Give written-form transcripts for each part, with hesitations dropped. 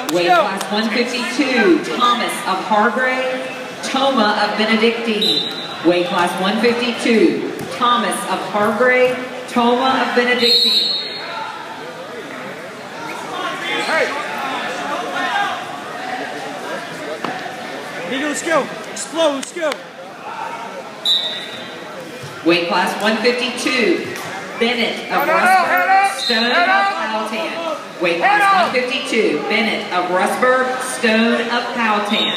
Weight class 152, Thomas of Hargrave, Toma of Benedictine. Weight class 152, Thomas of Hargrave, Toma of Benedictine. Hey! Eagle, let's go. Explode, let's go. Weight class 152, Bennett of Rustburg, Stone of Powhatan. Weight class 152, Bennett of Rustburg, Stone of Powhatan.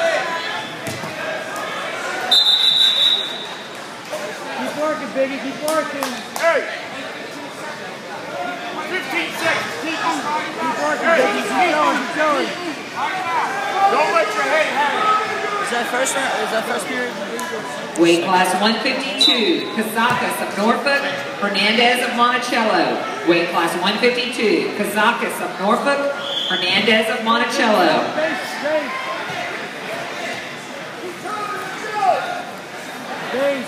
Keep working, baby, keep working. Hey! 15 seconds, keep Working, baby, keep going, keep going. Don't let your head hang. Is that first round? Is that first period? Weight class 152, Kazakis of Norfolk, Hernandez of Monticello. Weight class 152, Kazakis of Norfolk, Hernandez of Monticello. Base.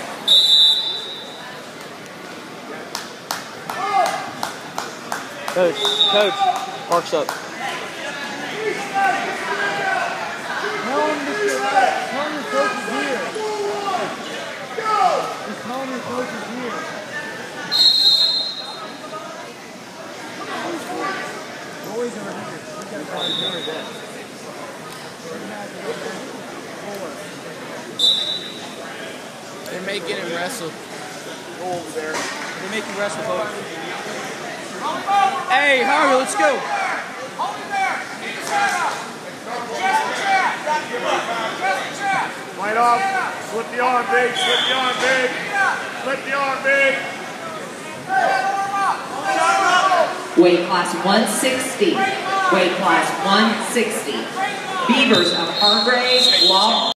Coach, parks up. Tell him your coach is here. Just tell him your coach is here. Boys are here. We gotta call him here again. They're making him wrestle. Go over there. They're making wrestle, folks. Hey, Harvey, let's go. Hold it there. Keep your head up. Just the chat. Just the chat. Light off. Slip the arm big. Slip the arm big. Slip the arm big. Weight class 160. Weight class 160. Beavers of Hargrave, Law.